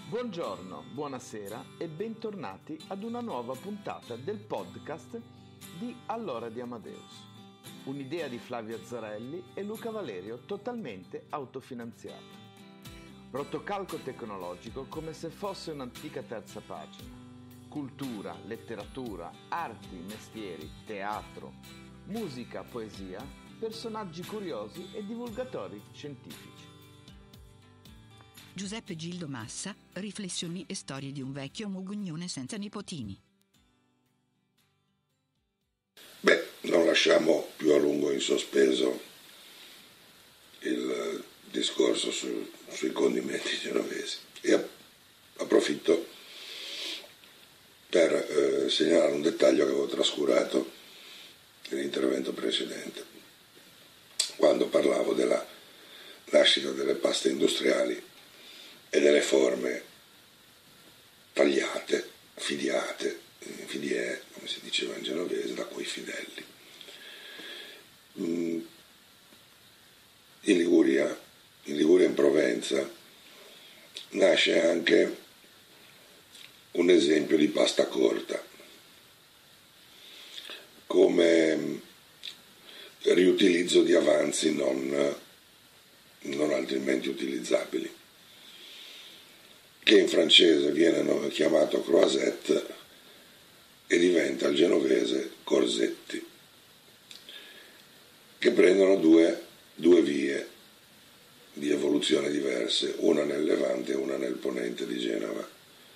Buongiorno, buonasera e bentornati ad una nuova puntata del podcast di All'ora di Amadeus. Un'idea di Flavio Azzarelli e Luca Valerio totalmente autofinanziata. Rotocalco tecnologico come se fosse un'antica terza pagina. Cultura, letteratura, arti, mestieri, teatro, musica, poesia, personaggi curiosi e divulgatori scientifici. Giuseppe Gildo Massa, riflessioni e storie di un vecchio mugugnone senza nipotini. Non lasciamo più a lungo in sospeso il discorso sui condimenti genovesi e approfitto per segnalare un dettaglio che avevo trascurato nell'intervento precedente, quando parlavo della nascita delle paste industriali e delle forme tagliate, fidie, come si diceva in genovese, da quei fidelli. In Liguria in Provenza, nasce anche un esempio di pasta corta, come riutilizzo di avanzi non altrimenti utilizzabili, che in francese viene chiamato croisette e diventa il genovese corsetti, che prendono due vie di evoluzione diverse, una nel Levante e una nel Ponente di Genova.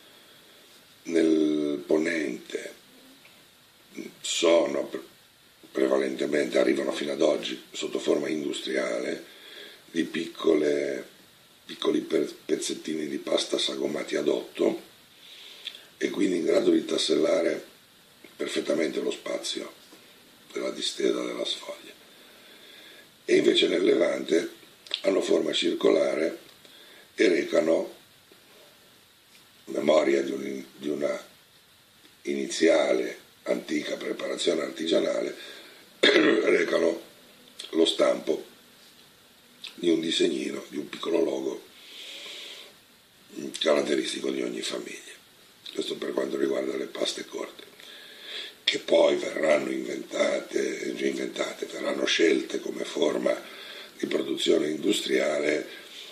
Nel Ponente prevalentemente, arrivano fino ad oggi sotto forma industriale, di piccoli pezzettini di pasta sagomati ad 8 e quindi in grado di tassellare perfettamente lo spazio della distesa della sfoglia. E invece nel Levante hanno forma circolare e recano, memoria di una iniziale antica preparazione artigianale, recano lo stampo di un disegnino, di un piccolo logo caratteristico di ogni famiglia. Questo per quanto riguarda le paste corte, che poi verranno verranno scelte come forma di produzione industriale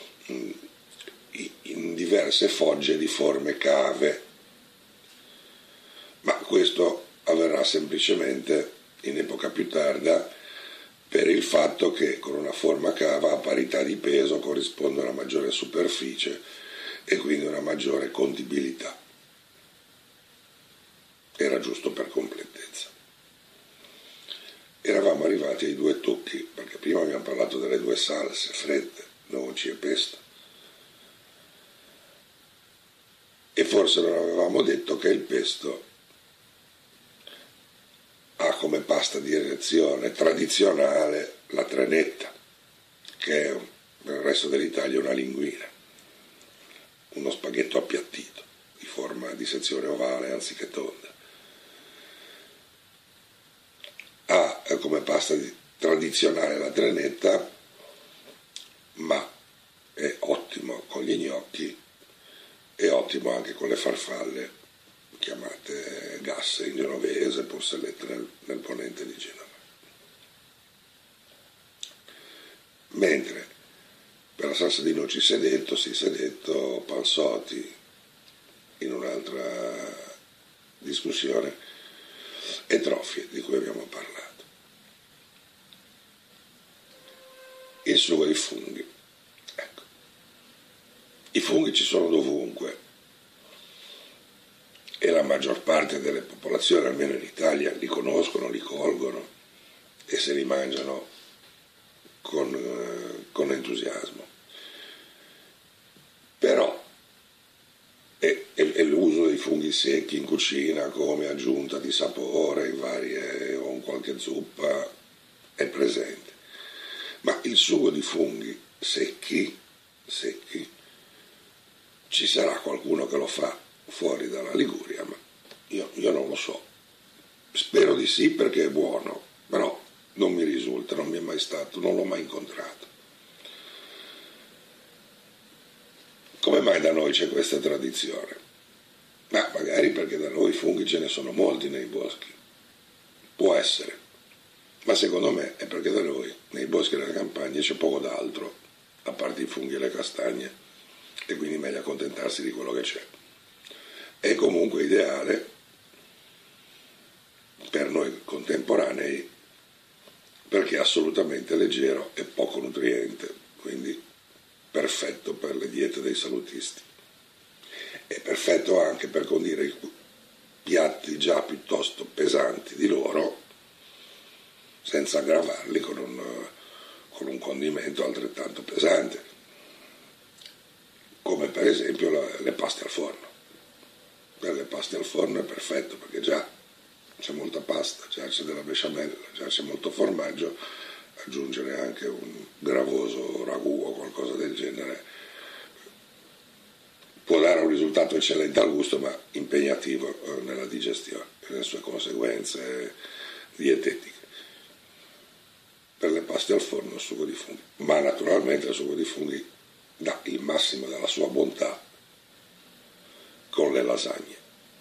in diverse fogge di forme cave, ma questo avverrà semplicemente in epoca più tarda, per il fatto che con una forma cava a parità di peso corrisponde una maggiore superficie e quindi una maggiore contibilità. Era giusto per completezza. Eravamo arrivati ai due tocchi, perché prima abbiamo parlato delle due salse fredde, noci e pesto, e forse non avevamo detto che il pesto ha come pasta di elezione tradizionale la trenetta, che è nel resto dell'Italia una linguina, uno spaghetto appiattito, di forma di sezione ovale anziché tonda. Ha come pasta tradizionale la trenetta, ma è ottimo con gli gnocchi, è ottimo anche con le farfalle, chiamate gasse in genovese, porcellette nel Ponente di Genova. Mentre per la salsa di noci si è detto panzotti in un'altra discussione, e trofie di cui abbiamo parlato. Il sugo dei funghi. Ecco. I funghi ci sono dovunque e la maggior parte delle popolazioni, almeno in Italia, li conoscono, li colgono e se li mangiano con entusiasmo. Però e l'uso dei funghi secchi in cucina come aggiunta di sapore in varie o in qualche zuppa è presente. Ma il sugo di funghi secchi, ci sarà qualcuno che lo fa fuori dalla Liguria, ma io non lo so. Spero di sì, perché è buono, però non mi risulta, non mi è mai stato, non l'ho mai incontrato. Come mai da noi c'è questa tradizione? Ma magari perché da noi funghi ce ne sono molti nei boschi. Può essere. Ma secondo me è perché da noi, nei boschi e nelle campagne, c'è poco d'altro, a parte i funghi e le castagne, e quindi è meglio accontentarsi di quello che c'è. È comunque ideale per noi contemporanei perché è assolutamente leggero e poco nutriente, quindi perfetto per le diete dei salutisti. È perfetto anche per condire i piatti già piuttosto pesanti di loro, senza aggravarli con un condimento altrettanto pesante, come per esempio le paste al forno. Per le paste al forno è perfetto perché già c'è molta pasta, già c'è della besciamella, già c'è molto formaggio, aggiungere anche un gravoso ragù o qualcosa del genere può dare un risultato eccellente al gusto, ma impegnativo nella digestione e nelle sue conseguenze dietetiche. Per le paste al forno il sugo di funghi, ma naturalmente il sugo di funghi dà il massimo della sua bontà con le lasagne.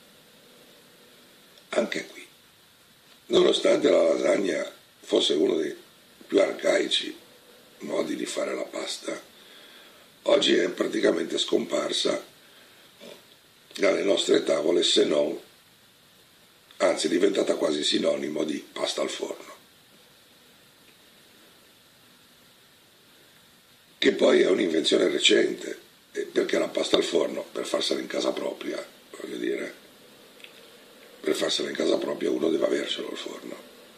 Anche qui, nonostante la lasagna fosse uno dei più arcaici modi di fare la pasta, oggi è praticamente scomparsa dalle nostre tavole, se non, anzi è diventata quasi sinonimo di pasta al forno, che poi è un'invenzione recente, perché la pasta al forno, per farsela in casa propria, voglio dire, per farsela in casa propria uno deve avercelo il forno.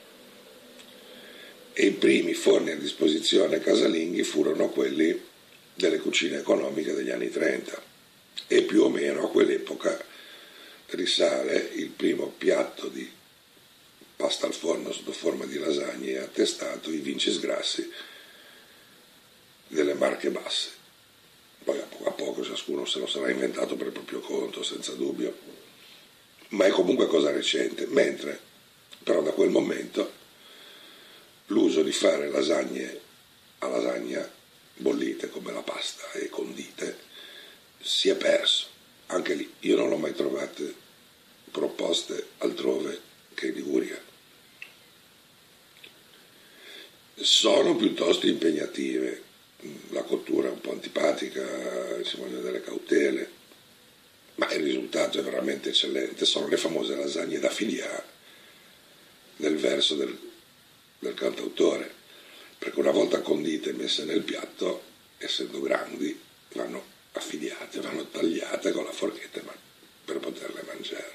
E i primi forni a disposizione casalinghi furono quelli delle cucine economiche degli anni 30 e più o meno a quell'epoca risale il primo piatto di pasta al forno sotto forma di lasagne attestato, i Vincis Grassi delle Marche Basse. Poi a poco ciascuno se lo sarà inventato per il proprio conto, senza dubbio, ma è comunque cosa recente, mentre però da quel momento l'uso di fare lasagne a lasagna bollite come la pasta e condite si è perso. Anche lì io non l'ho mai trovate proposte altrove che in Liguria. Sono piuttosto impegnative, la cottura è un po' antipatica, ci vogliono delle cautele, ma il risultato è veramente eccellente. Sono le famose lasagne da filia del verso del cantautore, perché una volta condite e messe nel piatto, essendo grandi, vanno affiliate, vanno tagliate con la forchetta per poterle mangiare.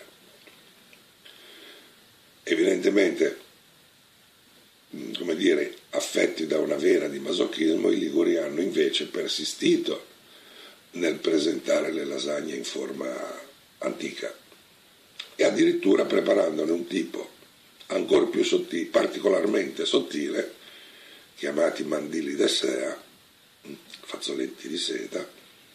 Evidentemente, come dire, affetti da una vena di masochismo, i liguri hanno invece persistito nel presentare le lasagne in forma antica e addirittura preparandone un tipo ancora più sottile, particolarmente sottile, chiamati mandili de sea, fazzoletti di seta,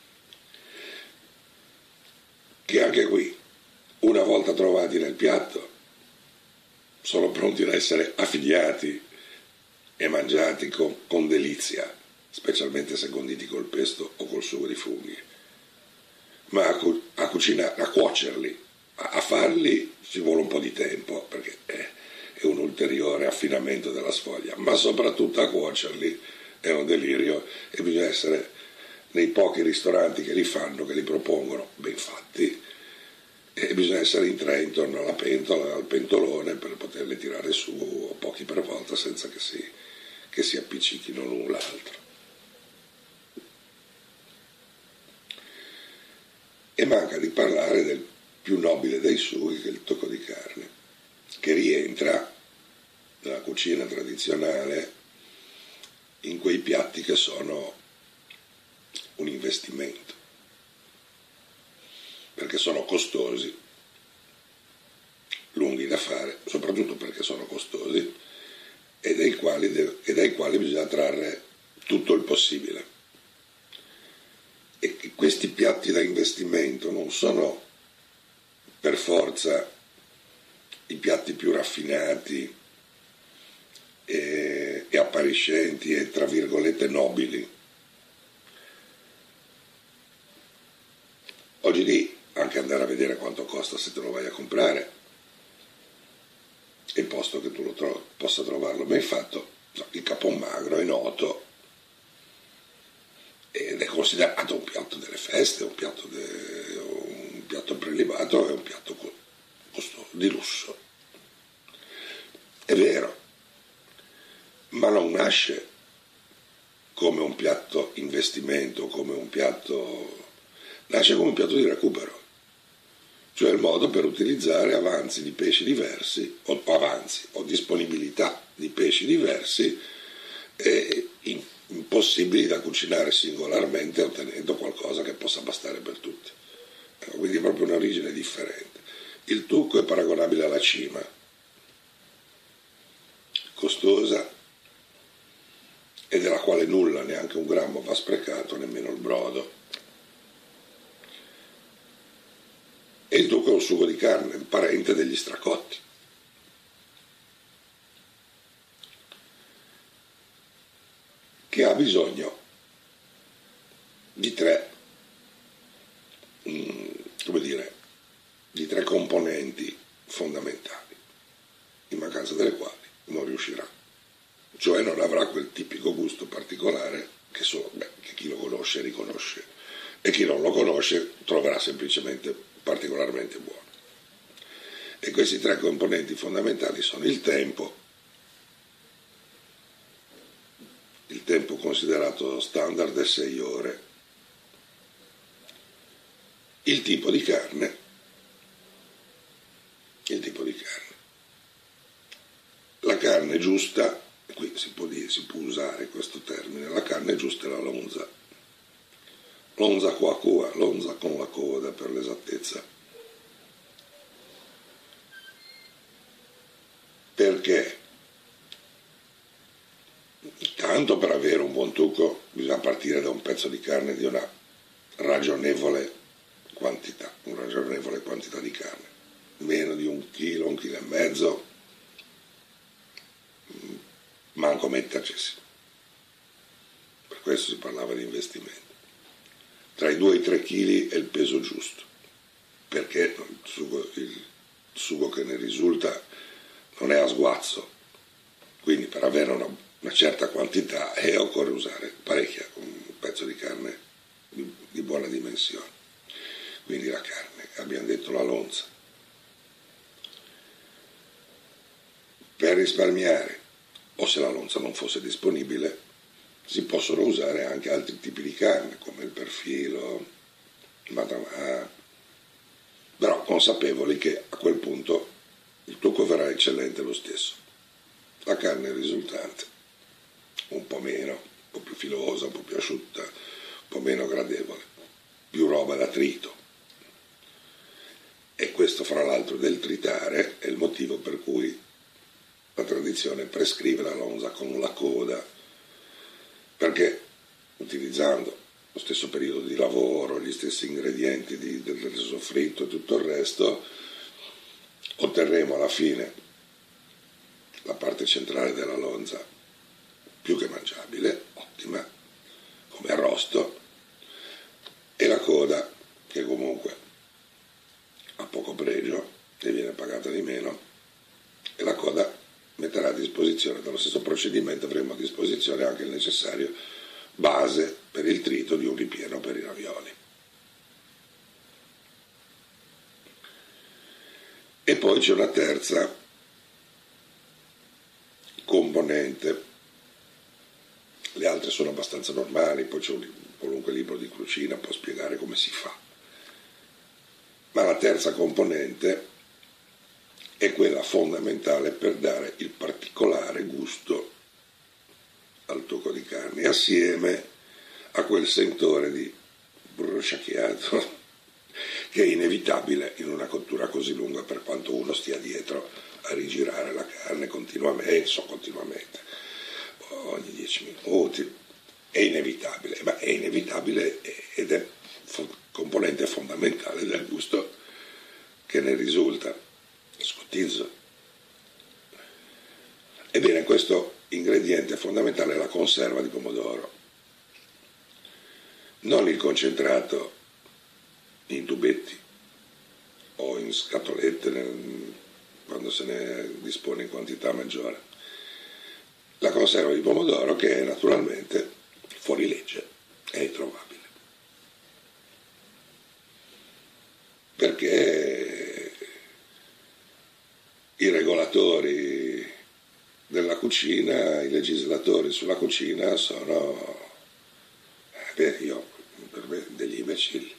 che anche qui, una volta trovati nel piatto, sono pronti ad essere affiliati e mangiati con delizia, specialmente se conditi col pesto o col sugo di funghi. Ma a cucinare, a cuocerli, a farli ci vuole un po' di tempo, perché è un ulteriore affinamento della sfoglia, ma soprattutto a cuocerli è un delirio e bisogna essere nei pochi ristoranti che li fanno, che li propongono, ben fatti, e bisogna essere in tre intorno alla pentola, al pentolone, per poterli tirare su pochi per volta senza che si appiccichino l'un l'altro. E manca di parlare del più nobile dei sughi, che è il tocco di carne, che rientra nella cucina tradizionale in quei piatti che sono un investimento, perché sono costosi, lunghi da fare, soprattutto perché sono costosi, e dai quali bisogna trarre tutto il possibile. E questi piatti da investimento non sono per forza i piatti più raffinati e appariscenti e tra virgolette nobili. poi lì anche andare a vedere quanto costa se te lo vai a comprare, il posto che tu possa trovarlo ben fatto. Il capon magro è noto ed è considerato un piatto delle feste, un piatto prelibato e un piatto costoso, di lusso. È vero, ma non nasce come un piatto investimento, nasce come un piatto di recupero, cioè il modo per utilizzare avanzi di pesci diversi, o disponibilità di pesci diversi, impossibili da cucinare singolarmente, ottenendo qualcosa che possa bastare per tutti. Quindi è proprio un'origine differente. Il tucco è paragonabile alla cima, costosa, e della quale nulla, neanche un grammo, va sprecato, nemmeno il brodo. E il tucco è un sugo di carne, un parente degli stracotti. Che ha bisogno di tre componenti fondamentali, in mancanza delle quali non riuscirà. Cioè non avrà quel tipico gusto particolare che chi lo conosce riconosce, e chi non lo conosce troverà semplicemente particolarmente buono. E questi tre componenti fondamentali sono il tempo considerato standard è 6 ore, il tipo di carne, la carne giusta, qui si può usare questo termine, la carne giusta è la lonza coa, lonza con la coda per l'esattezza. Perché? Tanto per avere un buon tucco bisogna partire da un pezzo di carne di una ragionevole quantità di carne, meno di 1 chilo, 1,5 chili, manco mettercisi. Per questo si parlava di investimento. Tra i 2 e i 3 chili è il peso giusto, perché il sugo che ne risulta non è a sguazzo, quindi per avere una certa quantità occorre usare un pezzo di carne di buona dimensione. Quindi la carne, abbiamo detto la lonza. Per risparmiare, o se la lonza non fosse disponibile, si possono usare anche altri tipi di carne, come il perfilo, il matramà, però consapevoli che a quel punto il tucco verrà eccellente lo stesso. La carne risultante, un po' meno, un po' più filosa, un po' più asciutta, un po' meno gradevole, più roba da trito. E questo, fra l'altro, del tritare è il motivo per cui la tradizione prescrive la lonza con la coda, perché utilizzando lo stesso periodo di lavoro, gli stessi ingredienti del soffritto e tutto il resto, otterremo alla fine la parte centrale della lonza più che mangiabile, ottima, come arrosto, e la coda che comunque ha poco pregio e viene pagata di meno, e la coda metterà a disposizione, dallo stesso procedimento avremo a disposizione anche il necessario base per il trito di un ripieno per i ravioli. E poi c'è una terza componente, le altre sono abbastanza normali, poi c'è qualunque libro di cucina può spiegare come si fa, ma la terza componente è quella fondamentale per dare il particolare gusto al tucco di carne, assieme a quel sentore di bruciacchiato che è inevitabile in una cottura così lunga, per quanto uno stia dietro a rigirare la carne continuamente, ogni 10 minuti, è inevitabile, ma è inevitabile ed è componente fondamentale del gusto che ne risulta. Scottizzo. Ebbene, questo ingrediente fondamentale è la conserva di pomodoro, non il concentrato in tubetti o in scatolette quando se ne dispone in quantità maggiore. La conserva di pomodoro, che è naturalmente fuori legge, è introvabile. Perché i regolatori della cucina, i legislatori sulla cucina sono, per me, degli imbecilli.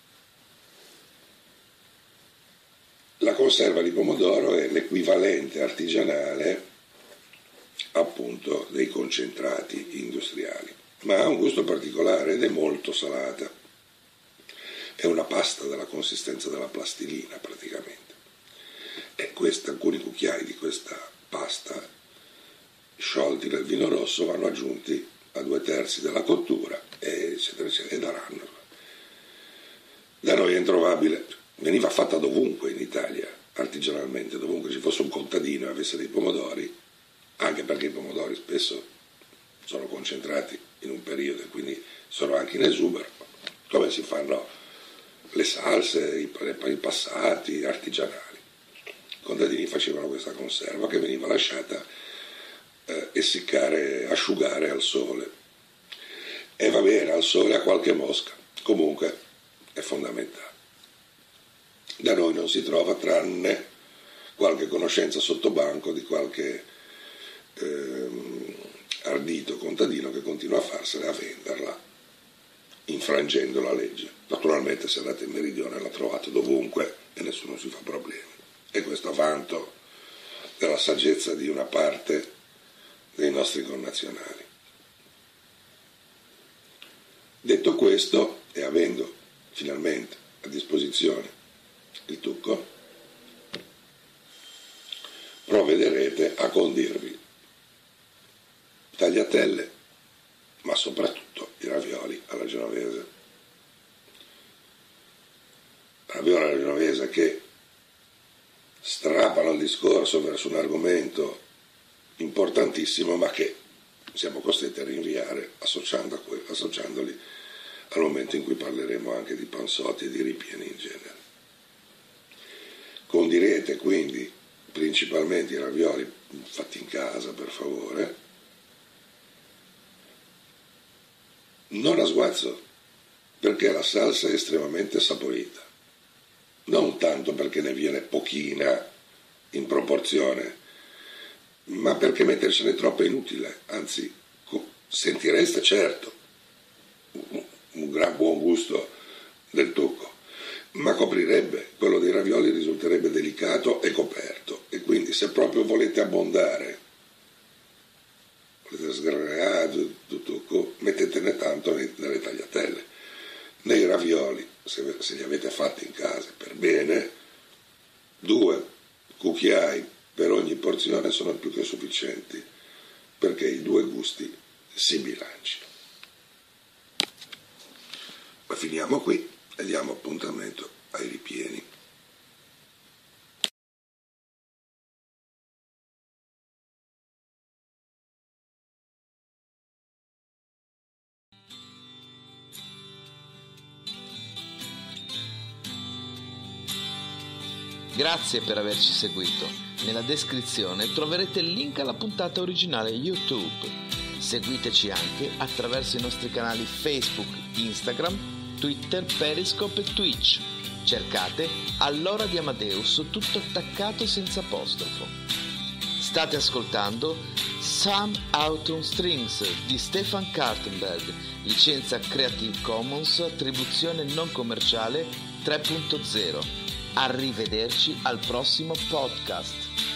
La conserva di pomodoro è l'equivalente artigianale appunto dei concentrati industriali, ma ha un gusto particolare ed è molto salata. È una pasta della consistenza della plastilina praticamente. E alcuni cucchiai di questa pasta sciolti nel vino rosso vanno aggiunti a 2/3 della cottura e eccetera eccetera, e daranno. Da noi è introvabile, veniva fatta dovunque in Italia, artigianalmente, dovunque ci fosse un contadino e avesse dei pomodori, anche perché i pomodori spesso sono concentrati in un periodo e quindi sono anche in esubero, come si fanno le salse, i passati artigianali. I contadini facevano questa conserva che veniva lasciata essiccare, asciugare al sole. E va bene, al sole a qualche mosca, comunque è fondamentale. Da noi non si trova, tranne qualche conoscenza sottobanco di qualche ardito contadino che continua a farsela e a venderla, infrangendo la legge. Naturalmente se andate in meridione la trovate dovunque e nessuno si fa problemi. E questo a vanto della saggezza di una parte dei nostri connazionali. Detto questo, e avendo finalmente a disposizione il tucco, provvederete a condirvi tagliatelle, ma soprattutto i ravioli alla genovese. Ravioli alla genovese che strappano il discorso verso un argomento importantissimo, ma che siamo costretti a rinviare associandoli al momento in cui parleremo anche di panzotti e di ripieni in genere. Condirete quindi principalmente i ravioli fatti in casa, per favore, non a sguazzo, perché la salsa è estremamente saporita, non tanto perché ne viene pochina in proporzione, ma perché mettercene troppo è inutile, anzi sentireste certo un gran buon gusto del tucco, ma coprirebbe, quello dei ravioli risulterebbe delicato e coperto, e quindi se proprio volete abbondare, volete sgranare tucco, mettetene tanto nelle tagliatelle. Nei ravioli, se li avete fatti in casa per bene, 2 cucchiai per ogni porzione sono più che sufficienti perché i 2 gusti si bilancino. Ma finiamo qui e diamo appuntamento ai ripieni. Grazie per averci seguito. Nella descrizione troverete il link alla puntata originale YouTube. Seguiteci anche attraverso i nostri canali Facebook, Instagram, Twitter, Periscope e Twitch. Cercate Allora di Amadeus, tutto attaccato e senza apostrofo. State ascoltando Some Autumn Strings di Stefan Kartenberg, licenza Creative Commons, attribuzione non commerciale 3.0. Arrivederci al prossimo podcast.